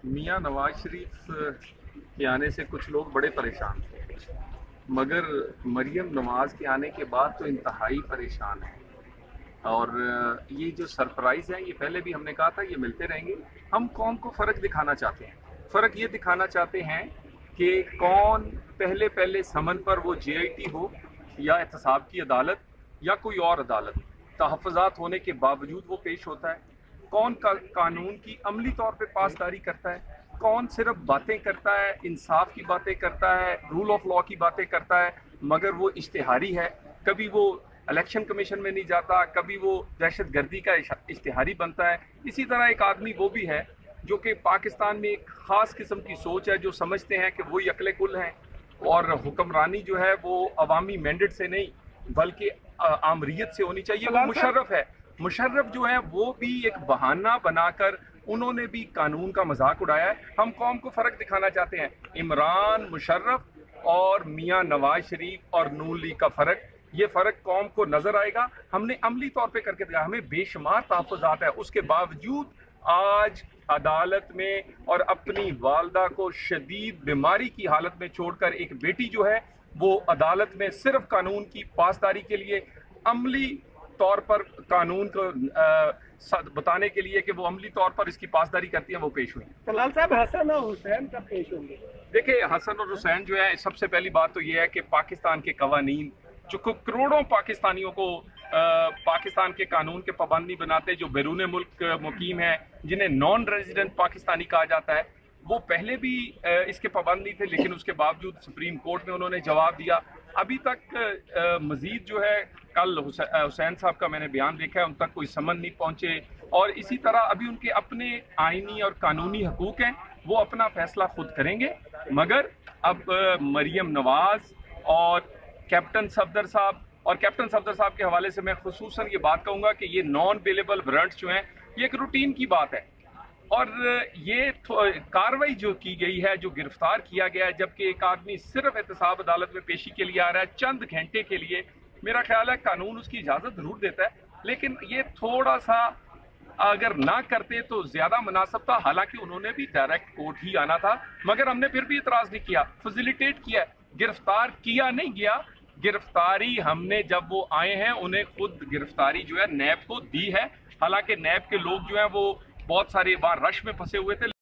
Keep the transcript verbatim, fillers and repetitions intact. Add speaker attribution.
Speaker 1: मियाँ नवाज शरीफ के आने से कुछ लोग बड़े परेशान थे, मगर मरियम नवाज के आने के बाद तो इंतहाई परेशान है। और ये जो सरप्राइज़ है, ये पहले भी हमने कहा था, ये मिलते रहेंगे। हम कौम को फ़र्क दिखाना चाहते हैं। फ़र्क ये दिखाना चाहते हैं कि कौन पहले पहले समन पर, वो जे आई टी हो या एहतसाब की अदालत या कोई और अदालत, तहफ़्फ़ुज़ात होने के बावजूद वो पेश होता है। कौन का कानून की अमली तौर पे पासदारी करता है, कौन सिर्फ बातें करता है, इंसाफ की बातें करता है, रूल ऑफ लॉ की बातें करता है, मगर वो इश्तिहारी है। कभी वो इलेक्शन कमीशन में नहीं जाता, कभी वो दहशत गर्दी का इश्तिहारी बनता है। इसी तरह एक आदमी वो भी है जो कि पाकिस्तान में एक ख़ास किस्म की सोच है, जो समझते हैं कि वही अक्ल कुल हैं और हुक्मरानी जो है वो अवामी मैंडेट से नहीं बल्कि आमरीत से होनी चाहिए। वो मुशर्रफ है। मुशर्रफ जो है वो भी एक बहाना बनाकर उन्होंने भी कानून का मजाक उड़ाया है। हम कौम को फ़र्क दिखाना चाहते हैं। इमरान, मुशर्रफ और मियाँ नवाज शरीफ और नून लीग का फ़र्क, ये फ़र्क कौम को नज़र आएगा। हमने अमली तौर पे करके दिया। हमें बेशुमार तहफ़्फ़ुज़ात है, उसके बावजूद आज अदालत में और अपनी वालदा को शदीद बीमारी की हालत में छोड़कर एक बेटी जो है वो अदालत में सिर्फ कानून की पासदारी के लिए, अमली तौर पर कानून को आ, बताने के लिए कि वो अमली तौर पर इसकी पासदारी करती है, वो पेश हुई।
Speaker 2: तलाल साहब, हसन और हुसैन कब पेश होंगे?
Speaker 1: देखिए, हसन और हुसैन जो है, सबसे पहली बात तो ये है कि पाकिस्तान के कवानीन जो करोड़ों पाकिस्तानियों को आ, पाकिस्तान के कानून के पाबंदी बनाते, जो बैरून मुल्क मुकीम है, जिन्हें नॉन रेजिडेंट पाकिस्तानी कहा जाता है, वो पहले भी इसके पाबंदी थे, लेकिन उसके बावजूद सुप्रीम कोर्ट में उन्होंने जवाब दिया। अभी तक मजीद जो है, कल हुसैन साहब का मैंने बयान देखा है, उन तक कोई समन नहीं पहुंचे। और इसी तरह अभी उनके अपने आईनी और कानूनी हकूक हैं, वो अपना फैसला खुद करेंगे। मगर अब मरियम नवाज और कैप्टन सफदर साहब, और कैप्टन सफदर साहब के हवाले से मैं खुसूसन ये बात कहूँगा कि ये नॉन बेलेबल वारंट्स जो हैं, ये एक रूटीन की बात है। और ये कार्रवाई जो की गई है, जो गिरफ्तार किया गया है, जबकि एक आदमी सिर्फ एहतसाब अदालत में पेशी के लिए आ रहा है चंद घंटे के लिए, मेरा ख्याल है कानून उसकी इजाज़त ज़रूर देता है, लेकिन ये थोड़ा सा अगर ना करते तो ज़्यादा मुनासिब था। हालांकि उन्होंने भी डायरेक्ट कोर्ट ही आना था, मगर हमने फिर भी इतराज़ नहीं किया, फैसिलिटेट किया, गिरफ्तार किया नहीं गया। गिरफ्तारी हमने, जब वो आए हैं, उन्हें खुद गिरफ्तारी जो है नैब को दी है। हालांकि नैब के लोग जो हैं वो बहुत सारे बार रश में फंसे हुए थे।